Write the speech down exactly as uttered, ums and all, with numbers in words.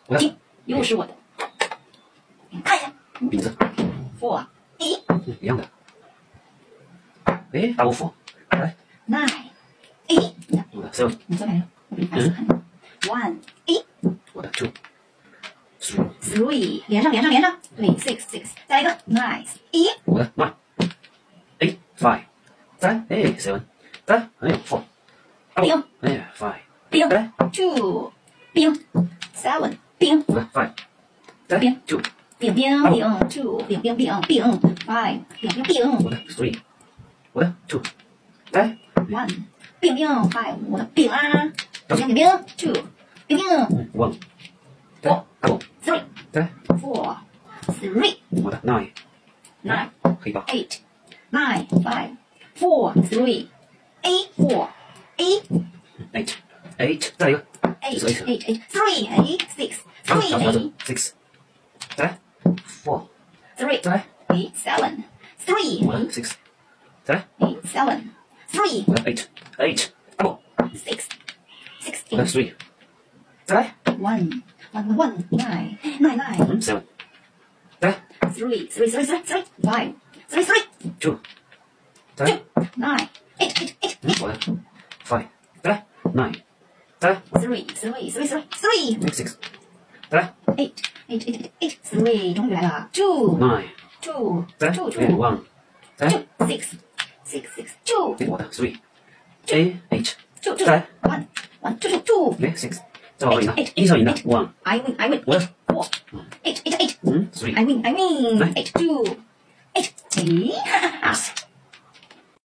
金又是我的，看一下， 饼子 four 一， 一样的。哎 ，double four， 来 nine 一， 我的 seven， 你做哪个？我给你发四看。one 一， 我的 two three three 连上连上连上，对 six six， 再来一个 nice 一， 我的 nine eight five， 再来哎 seven， 再来哎 four， 冰哎 five， 冰再来 two 冰 seven 冰我的 five， 再来冰 two， 冰冰冰 two 冰冰冰冰 five 冰冰冰我的 three， 我的 two， 再来 one 冰冰 five 我的冰啊，冰冰冰 two 冰冰 one， 再来 double， three 再来 four three 我的 nine， nine 黑豹 eight nine five four three eight four eight eight eight， 再来一个 eight 就是 eight eight three eight six three 小子 eight six， 再来 four， three 再来 eight seven three 我的 eight six， 再来 eight seven three 我的 eight eight double， six 我的 sixteen three， 再来 one one one nine nine nine 嗯 seven， 再来 three three three three three five three three two， 再来 nine eight eight eight 嗯我的 five， 再来 nine， 再来 three three three three three six， 再来 eight eight eight eight three 终于来了 two nine， two 再来 two two one， 再来 two six six six two 哎我的 three， 哎 eight， two two 再来 one one two two two 哎 six， 这我赢了，一上赢了 one， I win I win 我的 four eight eight eight 嗯 three， I win I win 来 eight two eight 哎哈哈哈